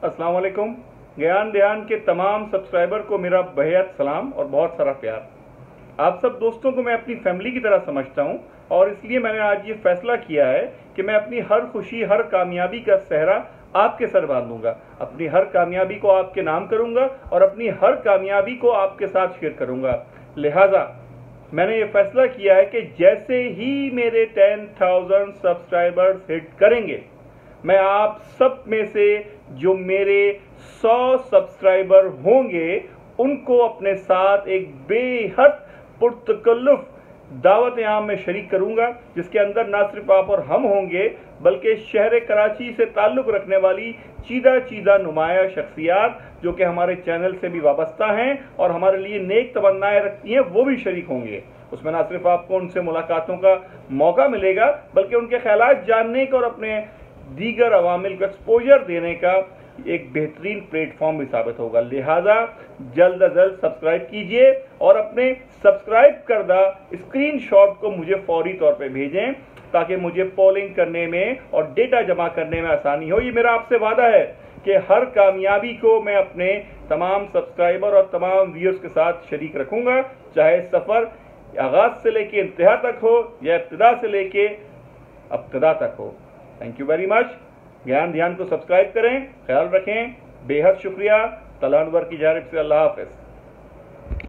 अस्सलाम वालेकुम। ज्ञान ध्यान के तमाम सब्सक्राइबर को मेरा बेहद सलाम और बहुत सारा प्यार। आप सब दोस्तों को मैं अपनी फैमिली की तरह समझता हूं और इसलिए मैंने आज ये फैसला किया है कि मैं अपनी हर खुशी, हर कामयाबी का सेहरा आपके सर बांधूंगा। अपनी हर कामयाबी को आपके नाम करूंगा और अपनी हर कामयाबी को आपके साथ शेयर करूंगा। लिहाजा मैंने ये फैसला किया है कि जैसे ही मेरे 10,000 सब्सक्राइबर्स हिट करेंगे, मैं आप सब में से जो मेरे 100 सब्सक्राइबर होंगे उनको अपने साथ एक बेहद पुरतकल्लुफ दावत आम में शरीक करूंगा, जिसके अंदर ना सिर्फ आप और हम होंगे बल्कि शहर कराची से ताल्लुक़ रखने वाली चीदा नुमाया शख्सियात जो कि हमारे चैनल से भी वाबस्ता हैं और हमारे लिए नेक तमन्नाएं रखती हैं, वो भी शरीक होंगे। उसमें ना सिर्फ आपको उनसे मुलाकातों का मौका मिलेगा बल्कि उनके ख्यालात जानने का और अपने दीगर अवामिल को एक्सपोजर देने का एक बेहतरीन प्लेटफॉर्म भी साबित होगा। लिहाजा जल्द अज जल्द सब्सक्राइब कीजिए और अपने सब्सक्राइब करदा स्क्रीनशॉट को मुझे फौरी तौर पे भेजें ताकि मुझे पोलिंग करने में और डेटा जमा करने में आसानी हो। ये मेरा आपसे वादा है कि हर कामयाबी को मैं अपने तमाम सब्सक्राइबर और तमाम व्यूअर्स के साथ शरीक रखूंगा, चाहे सफ़र आगाज से लेके इंतहा तक हो या इब्तिदा से लेके अब्तिदा तक हो। Thank you very much. ज्ञान ध्यान को सब्सक्राइब करें, ख्याल रखें। बेहद शुक्रिया। तला अनवर की जानिब से अल्लाह हाफ़िज़।